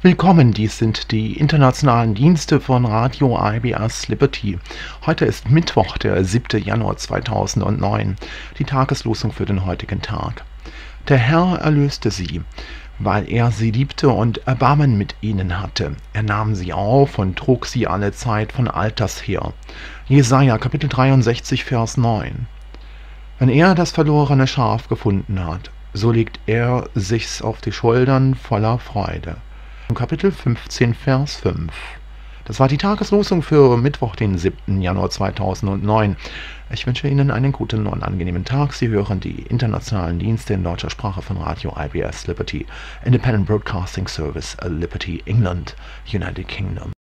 Willkommen, dies sind die internationalen Dienste von Radio IBS Liberty. Heute ist Mittwoch, der 7. Januar 2009, die Tageslosung für den heutigen Tag. Der Herr erlöste sie, weil er sie liebte und Erbarmen mit ihnen hatte. Er nahm sie auf und trug sie alle Zeit von Alters her. Jesaja, Kapitel 63, Vers 9. Wenn er das verlorene Schaf gefunden hat, so legt er sich's auf die Schultern voller Freude. Kapitel 15, Vers 5. Das war die Tageslosung für Mittwoch, den 7. Januar 2009. Ich wünsche Ihnen einen guten und angenehmen Tag. Sie hören die internationalen Dienste in deutscher Sprache von Radio IBS Liberty, Independent Broadcasting Service, Liberty, England, United Kingdom.